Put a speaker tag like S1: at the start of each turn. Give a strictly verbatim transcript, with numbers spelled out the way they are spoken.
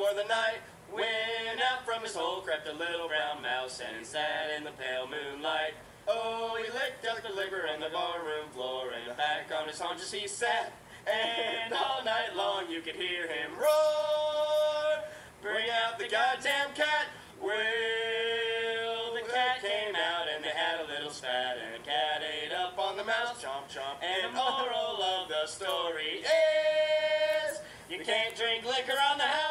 S1: for the night. When out from his hole crept a little brown mouse, and he sat in the pale moonlight. Oh, he licked up the liquor in the barroom floor, and back on his haunches he sat. And all night long you could hear him roar, bring out the goddamn cat. Well, the cat came out and they had a little spat, and the cat ate up on the mouse, chomp chomp. And the moral of the story is, you can't drink liquor on the house.